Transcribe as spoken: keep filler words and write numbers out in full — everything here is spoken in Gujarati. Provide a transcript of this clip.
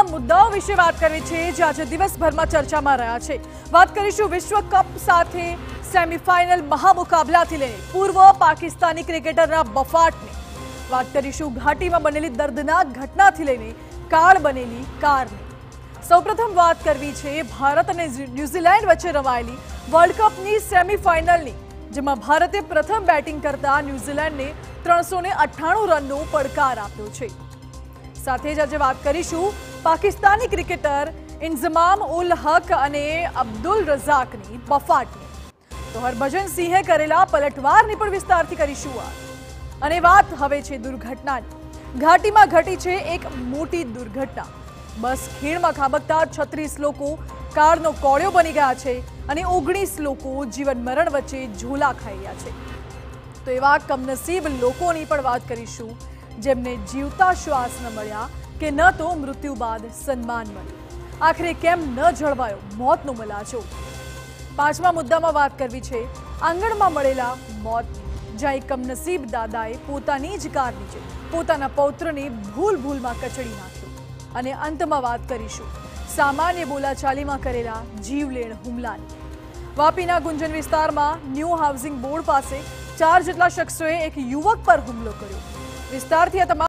મુદ્દાઓ વિશે વાત કરવી છે જે આજે દિવસભરમાં ચર્ચામાં રહ્યા છે। વાત કરીશું વિશ્વ કપ સાથે સેમીફાઇનલ મહામુકાબલાથી લઈને પૂર્વ પાકિસ્તાની ક્રિકેટરના બફાટની વાત કરીશું। ઘાટીમાં બનેલી દર્દનાક ઘટનાથી લઈને કાળ બનેલી કારની સૌપ્રથમ વાત કરવી છે ભારત અને ન્યૂઝીલેન્ડ વચ્ચે રમાયેલી વર્લ્ડ કપની સેમીફાઇનલની, જેમાં ભારતે પ્રથમ બેટિંગ કરતા ન્યૂઝીલેન્ડને ત્રણસો અઠ્ઠાણું રનનો પડકાર આપ્યો છે। સાથે જ આજે વાત કરીશું પાકિસ્તાની ક્રિકેટર ઇન્ઝમામ ઉલ હક અને અબ્દુલ રઝાકની બફાટની। તો હરભજન સિંહે કરેલા પલટવારની પણ વિસ્તારથી કરીશું વાત। અને વાત હવે છે દુર્ઘટનાની। ઘાટીમાં ઘટી છે એક મોટી દુર્ઘટના। બસ ખીણમાં ખાબકતા છત્રીસ લોકો કારનો કોળિયો બની ગયા છે અને ઓગણીસ લોકો જીવન મરણ વચ્ચે ઝોલા ખાઈ રહ્યા છે। તો એવા કમનસીબ લોકોની પણ વાત કરીશું જેમને જીવતા શ્વાસ ન મળ્યા કે ન તો મૃત્યુ બાદ સન્માન મળ્યું। આખરે કેમ ન જળવાયો મોતનો મલાજો। પાંચમા મુદ્દામાં વાત કરવી છે આંગણમાં મળેલા મોતની, જ્યાં એક કમનસીબ દાદાએ પોતાની જ કાર નીચે પોતાના પૌત્રને ભૂલ ભૂલમાં કચડી નાખ્યો। અને અંતમાં વાત કરીશું સામાન્ય બોલાચાલીમાં કરેલા જીવલેણ હુમલાની। વાપીના ગુંજન વિસ્તારમાં ન્યૂ હાઉસિંગ બોર્ડ પાસે ચાર જેટલા શખ્સોએ એક યુવક પર હુમલો કર્યો। વિસ્તારથી આ તમામ